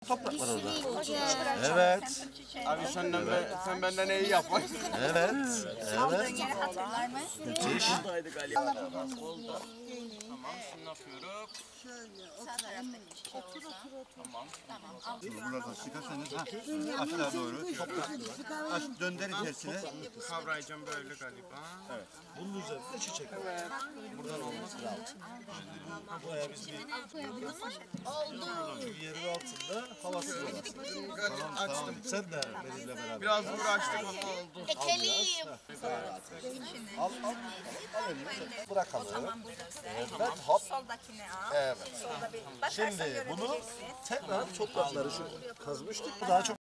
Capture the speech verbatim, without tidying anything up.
Toprak var orada. Hoca. Evet. Abi senden be, sen benden iyi yapma. Evet. Evet. Yeri hatırlar mı? Müthiş. Tamam şunu yapıyorum. Sağ taraftaki çiçeği olsa. Tamam. Tamam. Al. Buradan çıkarsanız ha, aşağı doğru toprak. Aş, dönder içerisine. Kavrayacağım böyle galiba. Bunun üzerinde çiçek var. Evet. Buradan olması lazım. Buraya biz bir çünkü yerin altında havası var. Tamam, açtım. Sen de benimle beraber. Biraz uğraştık ama oldu. Ekelim. Al al. Al elini. Bırakalım. Tamam buradasın. Evet. Hop. Soldakini al. Evet. Solda bir bakarsan Şimdi bunu görebileceksin. tekrar toprakları şu kazmıştık. Bu daha çok